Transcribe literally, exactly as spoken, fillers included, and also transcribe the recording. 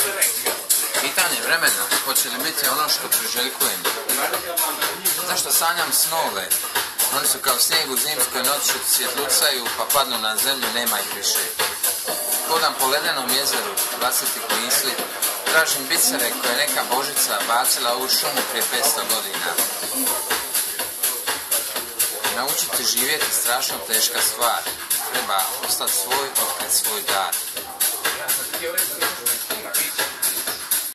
Pitanje vremena, hoće li biti ono što priželjkujem? Zašto sanjam snove? Oni su kao snijeg u zimskoj noći, svjetlucaju pa padnu na zemlju, nema ih više. Hodam po ledenom jezeru, vlastitih misli, tražim bisere koje je neka božica bacila u šumu prije petsto godina. Naučiti živjeti strašno teška stvar. Treba ostati svoj, otkrit svoj dar.